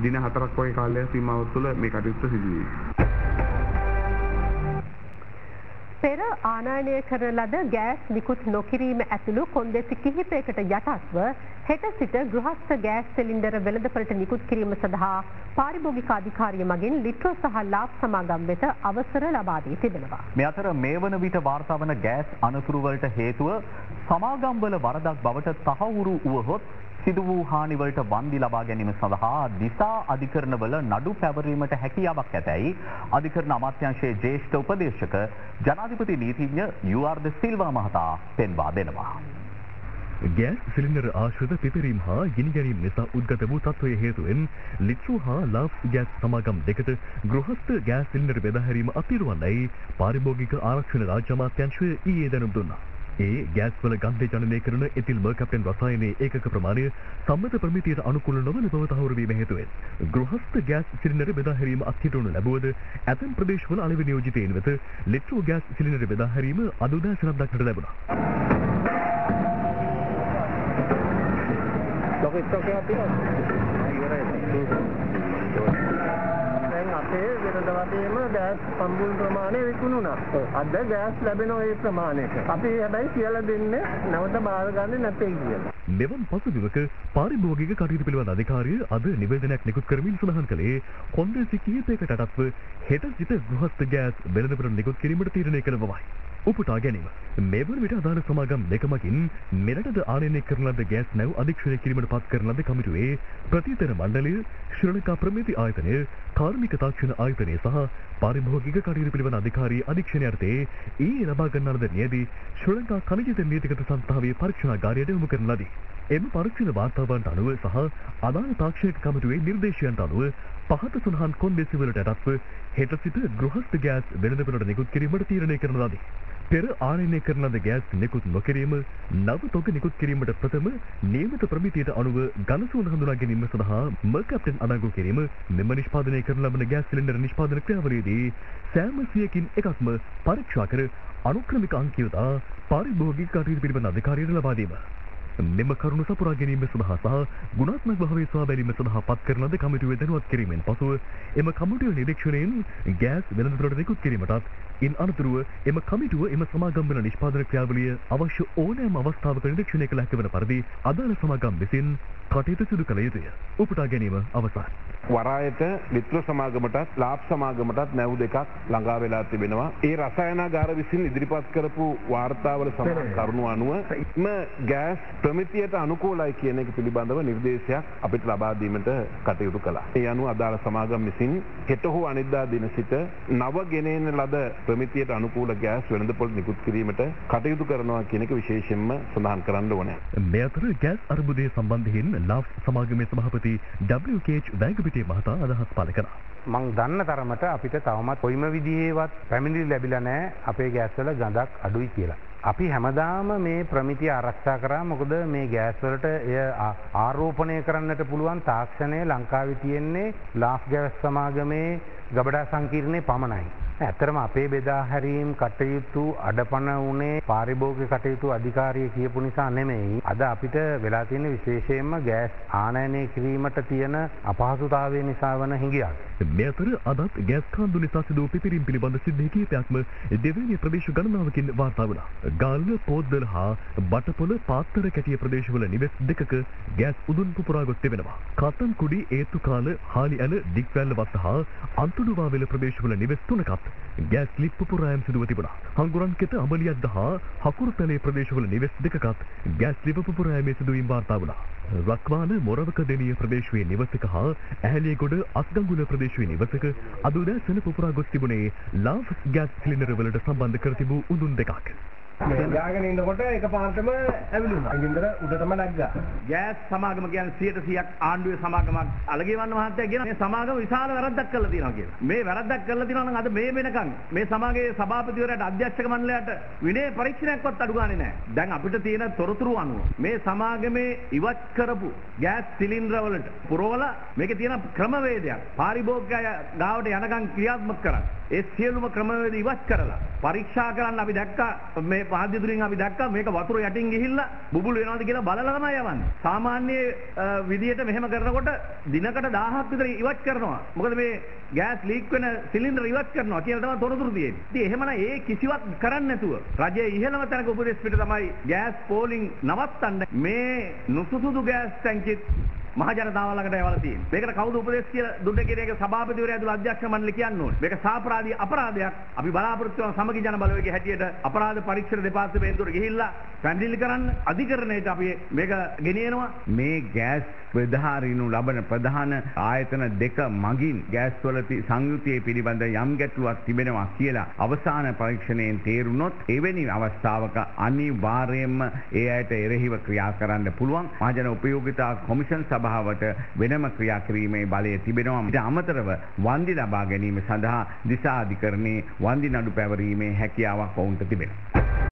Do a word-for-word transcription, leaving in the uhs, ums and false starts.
දින හතරක් වගේ කාලයක් සීමාව තුළ මේ කටයුත්ත සිදු වෙයි. පෙර ආනයනය කරන ලද ගෑස් නිකුත් නොකිරීම ඇතුළු කොන්දේසි කිහිපයකට යටත්ව හෙට සිට ගෘහස්ත ගෑස් සිලින්ඩර වෙළඳපළට නිකුත් කිරීම සඳහා පාරිභෝගික අධිකාරිය මගින් ලිට්‍රෝ සහ ලාබ් සමාගම් වෙත අවසර ලබා දී තිබෙනවා. මේ අතර මේ වන විට වාර්තා වන ගෑස් අනතුරු වලට හේතුව සමාගම්වල වරදක් බවට තහවුරු වුවහොත් සිදු වූ හානිවලට වන්දි ලබා ගැනීම සඳහා දිසා අධිකරණවල නඩු පැවරීමට හැකියාවක් ඇතැයි අධිකරණ අමාත්‍යාංශයේ ජ්‍යෙෂ්ඨ උපදේශක ජනාධිපති නීතිඥ යූ ආර් ද සිල්වා මහතා පෙන්වා දෙනවා. ගෑස් සිලින්ඩර ආශ්‍රිත පිපිරීම හා ගිනි ගැනීම නිසා උද්ගත වූ තත්ත්වයේ හේතුවෙන් ලිට්‍රෝ හා ලාබ් ගෑස් සමාගම් දෙකට ගෘහස්ත ගෑස් සිලින්ඩර බෙදා හැරීම අතිරුවන්නයි පාරිභෝගික ආරක්ෂණ රාජ්‍ය අමාත්‍යාංශය ඊයේ දැනුම් දුන්නා. ඒ ගෑස් වල ගන්ධය ජනනය කරන එතිල් මර්කැප්ටන් රසායනයේ ඒකක ප්‍රමාණය සම්මත ප්‍රමිතියට අනුකූල නොවන බව තහවුරු වීම හේතුවෙන් ගෘහස්ත ගෑස් සිලින්ඩර බෙදා හැරීම අත්හිටුවනු ලැබුවද ඇතැම් ප්‍රදේශවල අලෙවි නියෝජිතයින් වෙත ලිට්‍රෝ ගෑස් සිලින්ඩර බෙදා හැරීම අද උදෑසනක් දක්නට ලැබුණා. අපේ වෙනද වගේම ගෑස් සම්බුල් ප්‍රමාණය විකුණුණා. අද ගෑස් ලැබෙන ওই ප්‍රමාණයට. අපි හැබැයි කියලා දෙන්නේ නැවත බාර ගන්න නැtei කියලා. මෙවන් පසුබිමක පාරිභෝගික කටයුතු පිළිබඳ අධිකාරිය අද නිවේදනයක් නිකුත් කරමින් සඳහන් කළේ කොන්දේසි කිහිපයකට අටත්ව හෙට සිට ගෘහස්ත ගෑස් වෙළඳපොළ නිකුත් කිරීමට තීරණය කළ බවයි. උපුටා ගැනීම. මේ වන විට අදාළ සමාගම් දෙකමකින් මෙරටද ආනයනය කරන ලද ගෑස් නැව් අධීක්ෂණය කිරීමට පත් කරන ලද කමිටුවේ ප්‍රතිතර මණ්ඩලය, ශ්‍රී ලංකා ප්‍රමිති ආයතනය, කාර්මික තාක්ෂණ ආයතනය සහ පාරිභෝගික කටයුතු පිළිබඳ අධිකාරී අධීක්ෂණය යටතේ ඊයේ ලබා ගන්නා ලද නියැදී ශ්‍රී ලංකා ඛනිජ තෙල් නීතිගත සංස්ථාවේ පරීක්ෂණාගාරයට යොමු කරන ලදී. එම පරීක්ෂණ වාර්තාවන්ට අනුව සහ අදාළ තාක්ෂණික කමිටුවේ නිර්දේශයන්ට අනුව පහත සඳහන් කොන්දේසි වලට අටත්ව හෙට සිට ගෘහස්ත ගෑස් වෙළඳපොළට නිකුත් කිරීමට තීරණය කරන ලදී. පෙර ආනයනය කරන ලද ගෑස් නිකුත් නොකිරීම, නව තොග නිකුත් කිරීමට ප්‍රථම නියමිත ප්‍රමිතියට අනුව ඝනසුවන හඳුනා ගැනීම සඳහා මර්කැප්ටන් අඩංගු කිරීම, මෙම නිෂ්පාදනය කරන ලබන ගෑස් සිලින්ඩර නිෂ්පාදන ක්‍රියාවලියේදී සෑම සියයකින් එකක්ම පරීක්ෂා කර අනුක්‍රමික අංක යොදා පාරිභෝගික කටයුතු පිළිබඳ අධිකාරියට ලබා දීම. මෙම කරුණු සපුරා ගැනීම සඳහා සහ ගුණාත්මක භාවය සොයා බැලීම සඳහා පත් කරන ලද කමිටුවේ දැනුවත් කිරීමෙන් පසුව එම කමිටුවේ නිරීක්ෂණයෙන් ගෑස් වෙළඳපොළට නිකුත් කිරීමටත් ඉන් අනතුරුව එම කමිටුව එම සමාගම් වල නිෂ්පාදන ක්‍රියාවලිය අවශ්‍ය ඕනෑම අවස්ථාවක නිරීක්ෂණය කළ හැකි වන පරිදි අදාළ සමාගම් විසින් කටයුතු සිදු කළ යුතුය. උපුටා ගැනීම අවසන්. වරායට ලිට්‍රෝ සමාගමටත් ලාබ් සමාගමටත් නැව් දෙකක් ළඟා වෙලා තිබෙනවා. ඒ රසායනාගාර විසින් ඉදිරිපත් කරපු වාර්තාවල සඳහන් කරුණු අනුව එම ගෑස් ප්‍රමිතියට අනුකූලයි කියන එක පිළිබඳව නිර්දේශයක් අපිට ලබා දීමට කටයුතු කළා. ඒ අනුව අදාළ සමාගම් විසින් හෙට හෝ අනිද්දා දින සිට නව ගෙනෙන ලද ප්‍රමිතියට අනුකූල ගෑස් වෙළඳපොළ නිකුත් කිරීමට කටයුතු කරනවා කියන එක විශේෂයෙන්ම සඳහන් කරන්න ඕනේ. මේ අතර ගෑස් අර්බුදය සම්බන්ධයෙන් ලාබ් සමාගමේ සභාපති ඩබ්ලිව් කේ එච් වැගපිටිය මහතා අදහස් පළ කළා. මං දන්න තරමට අපිට තවමත් කොයිම විදිහේවත් පැමිණිලි ලැබිලා නැහැ අපේ ගෑස් වල ගඳක් අඩුයි කියලා. අපි හැමදාම මේ ප්‍රමිතිය ආරක්ෂා කරා. මොකද මේ ගෑස් වලට එය ආරෝපණය කරන්නට පුළුවන් තාක්ෂණය ලංකාවේ තියෙන්නේ ලාබ් ගෑස් සමාගමේ ගබඩා සංකීර්ණයේ පමණයි. ඇත්තරම අපේ බෙදා හැරීම් කටයුතු අඩපණ වුණේ පාරිභෝගික කටයුතු අධිකාරිය කියපු නිසා නෙමෙයි. අද අපිට වෙලා තියෙන විශේෂයෙන්ම ගෑස් ආනයනය කිරීමට තියෙන අපහසුතාවය නිසා වන හිඟයක්. මේ අතර අදත් ගෑස් කාන්දු නිසා සිදු වූ පිපිරීම් පිළිබඳ සිද්ධි කිහිපයක්ම දෙවැනි ප්‍රදේශ ගණනාවකින් වාර්තා වුණා. ගාල්ල, පොත්දල හා බටපොළ පාත්තර කැටිය ප්‍රදේශවල නිවෙස් දෙකක ගෑස් උදුන් පුපුරා ගොස් තිබෙනවා. කතන්කුඩි, ඒතුකාල, හාලිඇල, දික්වැල්ල වත්ත හා අන්තුඩුවාවෙල ප්‍රදේශවල නිවෙස් තුනකත් ගෑස් ලිප් පුපුරායම් සිදුව තිබුණා. හංගුරන්කෙත, අඹලියද්ද හා හකුරුතලේ ප්‍රදේශවල නිවෙස් දෙකකත් ගෑස් ලිප් පුපුරායමේ සිදුවීම් වාර්තා වුණා. රක්වාන, මොරවක දෙනිය ප්‍රදේශයේ නිවසක හා ඇහැලියගොඩ, අස්ගංගුල ප්‍රදේශයේ නිවසක අද උදෑසන පුපුරා ගොස් තිබුණේ ලාබ් ගෑස් සිලින්ඩර වලට සම්බන්ධ කර තිබූ උඳුන් දෙකක්. යාගෙන ඉන්නකොට එකපාරටම ඇවිලුණා. ඉන්දර උඩටම නැග්ගා. ගෑස් සමාගම කියන්නේ සියයට සියයක් ආණ්ඩුවේ සමාගමක්. අලගේවන්න මහත්තයා කියන මේ සමාගම විශාල වැරද්දක් කරලා තියෙනවා කියලා. මේ වැරද්දක් කරලා තියෙනවා නම් අද මේ වෙනකන් මේ සමාගයේ සභාපතිවරයාට අධ්‍යක්ෂක මණ්ඩලයට විනය පරීක්ෂණයක්වත් අඩු ගානේ නැහැ. දැන් අපිට තියෙන තොරතුරු අනුව මේ සමාගමේ ඉවත් කරපු ගෑස් සිලින්ඩර වලට පුරවලා මේකේ තියෙන ක්‍රමවේදයක් පාරිභෝගිකය ගාවට යනකම් ක්‍රියාත්මක කරා. ඒ සියලුම ක්‍රමවේද ඉවත් කරලා පරීක්ෂා කරන්න අපි දැක්කා මේ පාද්‍යදුරින් අපි දැක්කා මේක වතුර යටින් ගිහිල්ලා බුබුලු වෙනවද කියලා බලලා තමයි යවන්නේ. සාමාන්‍ය විදියට මෙහෙම කරනකොට දිනකට දහයක් විතර ඉවත් කරනවා. මොකද මේ ගෑස් ලීක් වෙන සිලින්ඩර් ඉවත් කරනවා කියලා තමයි තොරතුරු තියෙන්නේ. ඉතින් එහෙමනම් ඒ කිසිවක් කරන්නේ නැතුව රජයේ ඉහළම තැනක උපදෙස් පිට තමයි ගෑස් පෝලිං නවත්තන්න මේ නුසුසුදු ගෑස් ටැංකියත් මහ ජනතාව ළඟට යවලා තියෙන්නේ. මේකට කවුද උපදෙස් කියලා දුන්නේ කියන එක සභාපතිවරයා ඇතුළු අධ්‍යක්ෂ මණ්ඩලය කියන්න ඕනේ. මේක සාපරාධී අපරාධයක්. අපි බලාපොරොත්තු වන සමගි ජන බලවේගයේ හැටියට අපරාධ පරීක්ෂණ දෙපාර්තමේන්තුවට ගිහිල්ලා පැමිණිලි කරන්න අධිකරණයට අපි මේක ගෙනියනවා. මේ ගෑස් ප්‍රධාරීනු ලබන ප්‍රධාන ආයතන දෙක මගින් ගෑස් වල සංයුතියේ පිළිබඳ යම් ගැටලුවක් තිබෙනවා කියලා අවසාන පරීක්ෂණයෙන් තේරුනොත් එවැනි අවස්ථාවක අනිවාර්යයෙන්ම ඒ අයට එරෙහිව ක්‍රියා කරන්න පුළුවන්. මහජන උපයෝගිතා කොමිෂන් සභාවට වෙනම ක්‍රියා කිරීමේ බලය තිබෙනවා. ඊට අමතරව වන්දි ලබා ගැනීම සඳහා දිසා අධිකරණයේ වන්දි නඩු පැවරීමේ හැකියාවක් ඔවුන්ට තිබෙනවා.